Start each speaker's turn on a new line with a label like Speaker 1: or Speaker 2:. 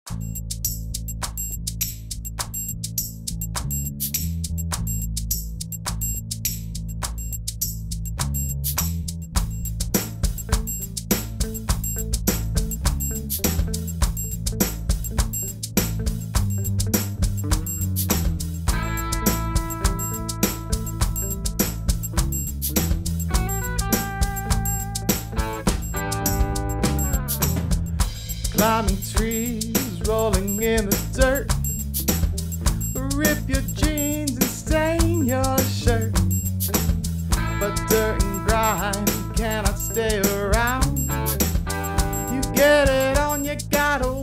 Speaker 1: Climbing trees, rolling in the dirt. Rip your jeans and stain your shirt. But dirt and grime cannot stay around. You get it on, you gotta